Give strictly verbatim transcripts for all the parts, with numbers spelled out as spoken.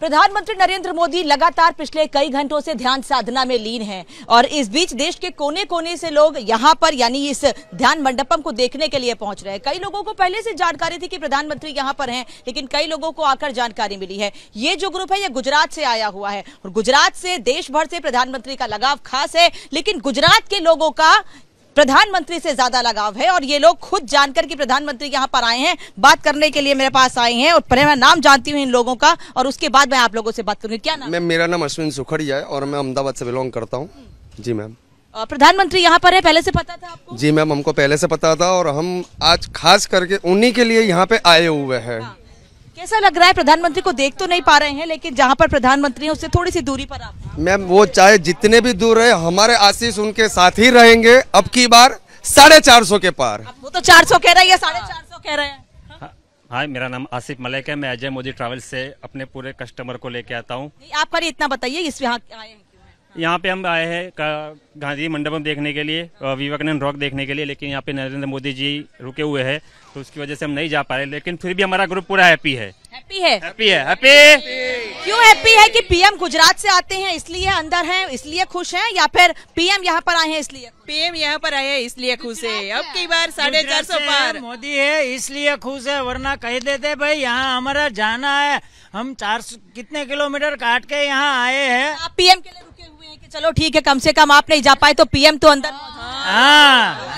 प्रधानमंत्री नरेंद्र मोदी लगातार पिछले कई घंटों से ध्यान साधना में लीन हैं और इस बीच देश के कोने कोने से लोग यहां पर यानी इस ध्यान मंडपम को देखने के लिए पहुंच रहे हैं। कई लोगों को पहले से जानकारी थी कि प्रधानमंत्री यहां पर हैं, लेकिन कई लोगों को आकर जानकारी मिली है। ये जो ग्रुप है ये गुजरात से आया हुआ है और गुजरात से देश भर से प्रधानमंत्री का लगाव खास है, लेकिन गुजरात के लोगों का प्रधानमंत्री से ज्यादा लगाव है और ये लोग खुद जानकर कि प्रधानमंत्री यहाँ पर आए हैं, बात करने के लिए मेरे पास आए हैं। और पहले मैं नाम जानती हूँ इन लोगों का और उसके बाद मैं आप लोगों से बात करूंगी। क्या नाम? मैम मेरा नाम अश्विन सुखड़िया है और मैं अहमदाबाद से बिलोंग करता हूँ। जी मैम। प्रधानमंत्री यहाँ पर है, पहले से पता था आपको? जी मैम, हमको पहले से पता था और हम आज खास करके उन्हीं के लिए यहाँ पे आए हुए हैं। हाँ। कैसा लग रहा है? प्रधानमंत्री को देख तो नहीं पा रहे हैं, लेकिन जहाँ पर प्रधानमंत्री है उससे थोड़ी सी दूरी पर आप। मैम वो चाहे जितने भी दूर रहे, हमारे आशीष उनके साथ ही रहेंगे। अब की बार साढ़े चार सौ के पार। वो तो चार सौ कह रहे हैं, साढ़े चार सौ कह रहे हैं। हाँ, मेरा नाम आसिफ मलिक है। मैं अजय मोदी ट्रैवल से अपने पूरे कस्टमर को लेके आता हूँ। आप पर इतना बताइए, इस यहाँ आए हैं? यहाँ पे हम आए हैं गांधी मंडपम देखने के लिए, विवेकानंद रॉक देखने के लिए, लेकिन यहाँ पे नरेंद्र मोदी जी रुके हुए हैं तो उसकी वजह से हम नहीं जा पा रहे, लेकिन फिर भी हमारा ग्रुप पूरा हैप्पी है। हैप्पी है? हैप्पी है। हैप्पी क्यों हैप्पी है? कि पीएम गुजरात से आते हैं इसलिए अंदर हैं इसलिए खुश हैं, या फिर पीएम यहाँ पर आए हैं इसलिए? पीएम यहाँ पर आए हैं इसलिए खुश है। अब की बार साढ़े चार सौ पार मोदी है इसलिए खुश है, वरना कह देते भाई यहाँ हमारा जाना है, हम चार सौ कितने किलोमीटर काट के यहाँ आए हैं। आप पीएम के लिए रुके हुए हैं कि चलो ठीक है, कम से कम आप नहीं जा पाए तो पीएम तो अंदर। हाँ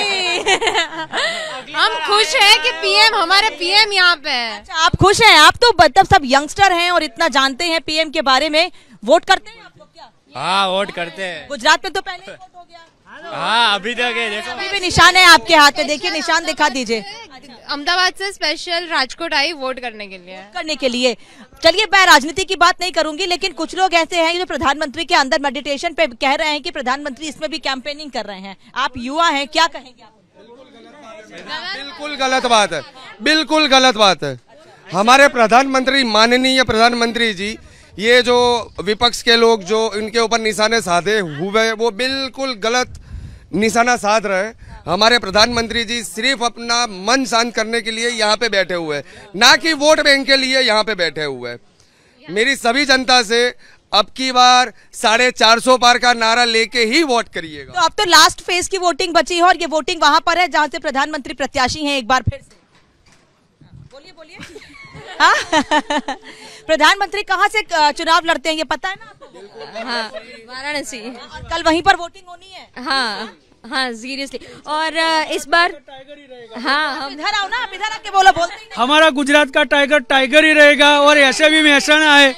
हम खुश हैं कि पीएम हमारे पीएम यहाँ पे है। अच्छा, आप खुश हैं? आप तो मतलब सब यंगस्टर हैं और इतना जानते हैं पीएम के बारे में। वोट करते हैं आप लोग क्या? हाँ वोट करते हैं। गुजरात में तो पहले ही वोट हो गया। हाँ अभी तक है, देखो अभी भी निशान है आपके हाथ में, देखिए निशान दिखा दीजिए। अहमदाबाद से स्पेशल राजकोट आई वोट करने के लिए करने के लिए चलिए, मैं राजनीति की बात नहीं करूंगी, लेकिन कुछ लोग ऐसे हैं जो प्रधानमंत्री के अंदर मेडिटेशन पे कह रहे हैं कि प्रधानमंत्री इसमें भी कैंपेनिंग कर रहे हैं। आप युवा हैं, क्या कहेंगे आप? बिल्कुल गलत बात है, बिल्कुल गलत बात है। हमारे प्रधानमंत्री, माननीय प्रधानमंत्री जी, ये जो विपक्ष के लोग जो इनके ऊपर निशाने साधे हुए वो बिल्कुल गलत निशाना साध रहे हैं। हमारे प्रधानमंत्री जी सिर्फ अपना मन शांत करने के लिए यहाँ पे बैठे हुए हैं, ना कि वोट बैंक के लिए यहाँ पे बैठे हुए हैं। मेरी सभी जनता से अब की बार साढ़े चार सौ पार का नारा लेके ही वोट करिएगा। तो अब तो लास्ट फेज की वोटिंग बची है और ये वोटिंग वहां पर है जहां से प्रधानमंत्री प्रत्याशी हैं। एक बार फिर से बोलिए बोलिए। हाँ प्रधानमंत्री कहाँ से चुनाव लड़ते हैं ये पता है ना आपको? हाँ वाराणसी। और कल वहीं पर वोटिंग होनी है। हाँ हाँ सीरियसली। और इस बार हाँ हम इधर आओ ना, आप इधर आके बोलो। बोलते ही हमारा गुजरात का टाइगर टाइगर ही रहेगा और ऐसे भी महसाना है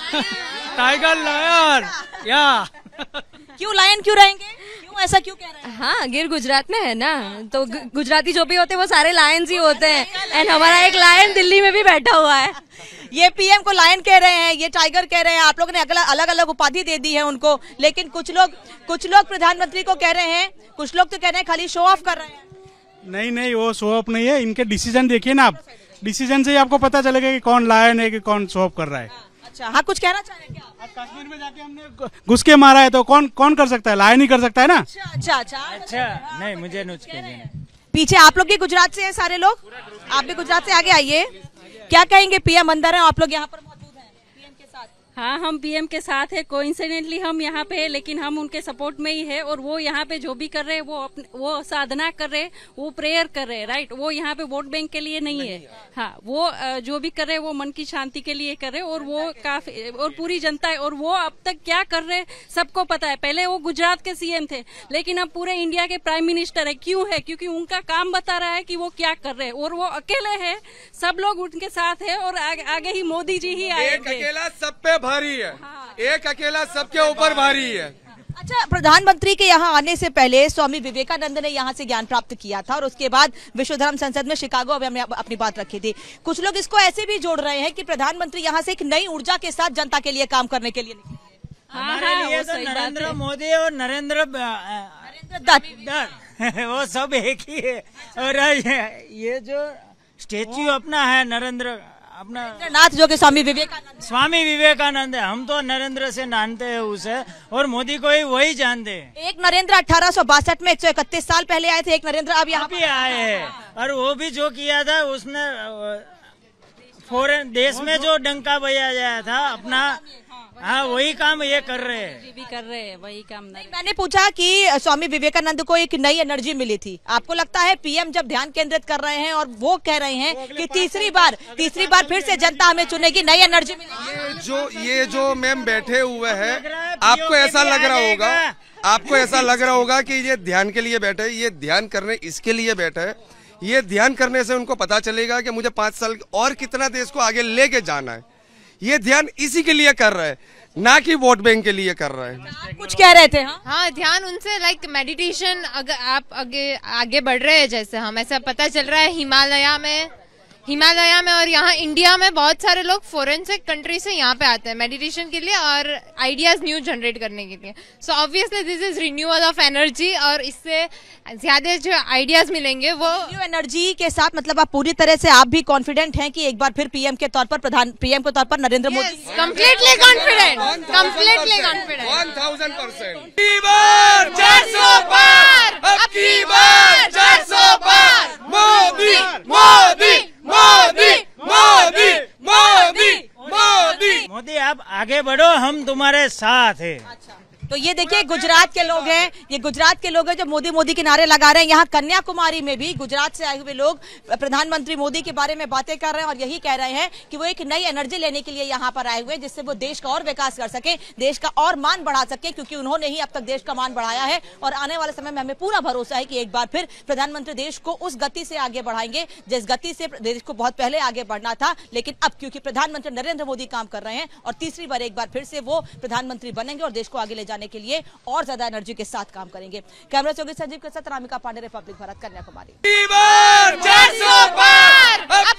टाइगर लायन। या क्यों लायन क्यों रहेंगे? क्यों ऐसा क्यों कह रहे हैं? हाँ गिर गुजरात में है ना, तो गुजराती जो भी होते हैं वो सारे लायंस ही होते हैं। एंड हमारा एक लायन दिल्ली में भी बैठा हुआ है। ये पीएम को लायन कह रहे हैं, ये टाइगर कह रहे हैं। आप लोगों ने अलग अलग उपाधि दे दी है उनको, लेकिन कुछ लोग कुछ लोग प्रधानमंत्री को कह रहे हैं, कुछ लोग तो कह रहे हैं खाली शो ऑफ कर रहे हैं। नहीं नहीं, वो शो ऑफ नहीं है, इनके डिसीजन देखिए ना आप, डिसीजन से ही आपको पता चलेगा कि कौन लायन है कि कौन शो ऑफ कर रहा है। अच्छा हाँ, कुछ कहना चाह रहे हैं क्या? अब कश्मीर में जाके हमने घुस के मारा है तो कौन कौन कर सकता है? लायन ही कर सकता है ना। अच्छा अच्छा अच्छा अच्छा नहीं मुझे नुच कीजिए। पीछे आप लोग भी गुजरात से हैं सारे लोग, आप भी गुजरात से आगे आइए। क्या कहेंगे? पीएम अंदर है, आप लोग यहाँ पर मौजूद हैं पीएम के साथ। हाँ हम पीएम के साथ है, कोइंसिडेंटली हम यहाँ पे है, लेकिन हम उनके सपोर्ट में ही है। और वो यहाँ पे जो भी कर रहे हैं वो अपने, वो साधना कर रहे हैं, वो प्रेयर कर रहे हैं, राइट। वो यहाँ पे वोट बैंक के लिए नहीं है। हाँ वो जो भी कर रहे हैं वो मन की शांति के लिए कर रहे हैं और वो काफी और पूरी जनता है। और वो अब तक क्या कर रहे हैं सबको पता है। पहले वो गुजरात के सीएम थे, लेकिन अब पूरे इंडिया के प्राइम मिनिस्टर है। क्यों है? क्योंकि उनका काम बता रहा है कि वो क्या कर रहे हैं और वो अकेले है, सब लोग उनके साथ है और आगे, आगे ही मोदी जी ही आए। एक अकेला सब पे भारी है। हाँ। एक अकेला सबके ऊपर भारी है। अच्छा, प्रधानमंत्री के यहाँ आने से पहले स्वामी विवेकानंद ने यहाँ से ज्ञान प्राप्त किया था और उसके बाद विश्व धर्म संसद में शिकागो अभी हमने अपनी बात रखी थी। कुछ लोग इसको ऐसे भी जोड़ रहे हैं कि प्रधानमंत्री यहाँ से एक नई ऊर्जा के साथ जनता के लिए काम करने के लिए निकले। हमारे हाँ, लिए तो नरेंद्र मोदी और नरेंद्र नरेंद्र दत्त वो सब एक ही है। और ये जो स्टेच्यू अपना है नरेंद्र अपना नाथ जो कि स्वामी विवेकानंद स्वामी विवेकानंद है, हम तो नरेंद्र से जानते हैं उसे और मोदी को ही वही जानते हैं। एक नरेंद्र अठारह सौ बासठ में एक सौ इकतीस साल पहले आए थे, एक नरेंद्र अब यहाँ भी आए हैं और वो भी जो किया था उसने फॉरेन देश में जो डंका बजाया जाया था अपना, हाँ वही काम ये कर रहे हैं, भी कर रहे हैं वही काम। नहीं, मैंने पूछा कि स्वामी विवेकानंद को एक नई एनर्जी मिली थी, आपको लगता है पीएम जब ध्यान केंद्रित कर रहे हैं और वो कह रहे हैं कि तीसरी बार तीसरी बार फिर से जनता हमें चुनेगी, नई एनर्जी मिली? ये जो ये जो मैम बैठे हुए हैं, आपको ऐसा लग रहा होगा आपको ऐसा लग रहा होगा कि ये ध्यान के लिए बैठे, ये ध्यान करने इसके लिए बैठे है। ये ध्यान करने से उनको पता चलेगा कि मुझे पांच साल और कितना देश को आगे लेके जाना है। ये ध्यान इसी के लिए कर रहा है, ना कि वोट बैंक के लिए कर रहा है। कुछ कह रहे थे? हाँ हाँ, ध्यान उनसे लाइक मेडिटेशन, अगर आप आगे आगे बढ़ रहे हैं, जैसे हम ऐसा पता चल रहा है हिमालय में हिमालय में और यहाँ इंडिया में बहुत सारे लोग फॉरेन से कंट्री से यहाँ पे आते हैं मेडिटेशन के लिए और आइडियाज न्यू जनरेट करने के लिए। So obviously this is renewal of energy और इससे ज्यादा जो आइडियाज मिलेंगे वो न्यू एनर्जी के साथ। मतलब आप पूरी तरह से आप भी कॉन्फिडेंट हैं कि एक बार फिर पीएम के तौर पर प्रधान पीएम के तौर पर Narendra Modi? Completely confident, completely confident. One thousand percent Modi Modi Modi Modi Modi Modi Modi आप आगे बढ़ो, हम तुम्हारे साथ हैं। तो ये देखिए गुजरात के लोग हैं, ये गुजरात के लोग हैं जो मोदी मोदी के नारे लगा रहे हैं। यहाँ कन्याकुमारी में भी गुजरात से आए हुए लोग प्रधानमंत्री मोदी के बारे में बातें कर रहे हैं और यही कह रहे हैं कि वो एक नई एनर्जी लेने के लिए यहाँ पर आए हुए हैं, जिससे वो देश का और विकास कर सके, देश का और मान बढ़ा सके, क्योंकि उन्होंने ही अब तक देश का मान बढ़ाया है और आने वाले समय में हमें पूरा भरोसा है कि एक बार फिर प्रधानमंत्री देश को उस गति से आगे बढ़ाएंगे जिस गति से देश को बहुत पहले आगे बढ़ना था। लेकिन अब क्योंकि प्रधानमंत्री नरेंद्र मोदी काम कर रहे हैं और तीसरी बार एक बार फिर से वो प्रधानमंत्री बनेंगे और देश को आगे ले जाने के लिए और ज्यादा एनर्जी के साथ काम करेंगे। कैमरा चौकी संजीव के साथ रामिका पांडे, रिपब्लिक भारत, कन्याकुमारी।